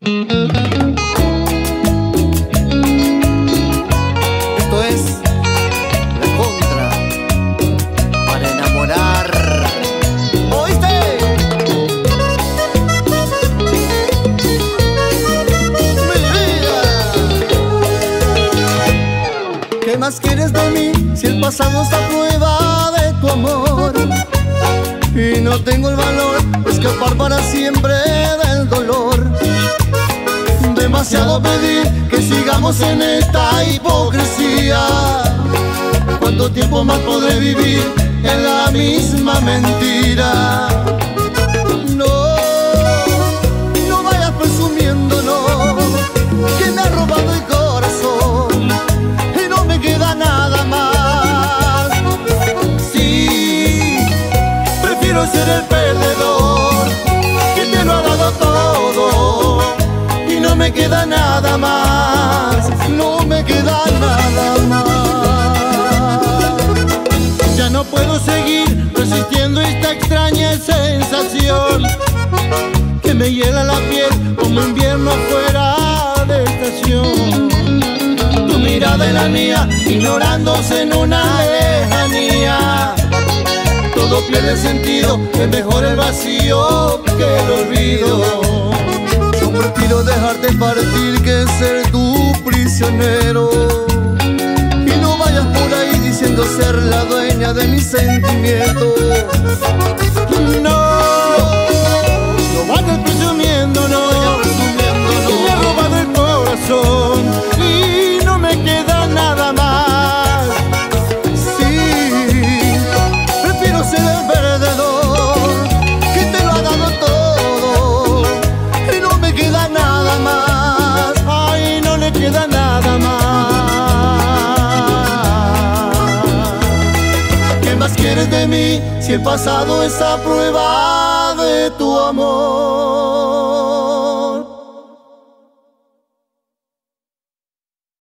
Esto es La Contra para enamorar. ¿Oíste? Mi vida. ¿Qué más quieres de mí si el pasado está a prueba de tu amor? Y no tengo el valor de escapar para siempre del dolor. Demasiado pedir que sigamos en esta hipocresía. ¿Cuánto tiempo más podré vivir en la misma mentira? No, no vayas presumiendo, no, que me has robado el corazón y no me queda nada más. Sí, prefiero ser el perdedor que te lo ha dado todo y no me queda nada más, no me queda nada más. Ya no puedo seguir resistiendo esta extraña sensación que me hiela la piel como invierno fuera de estación. Tu mirada y la mía ignorándose en una lejanía. Todo pierde sentido, es mejor el vacío que el olvido. Yo prefiero dejarte partir que ser tu prisionero. Y no vayas por ahí diciendo ser la dueña de mis sentimientos. No, no vayas presumiendo, no, que me has robado el corazón y no me queda nada más. Sí, prefiero ser el perdedor que te lo ha dado todo y no me queda nada más. Ay, no le queda nada más. ¿Qué más quieres de mí si el pasado está a prueba de tu amor?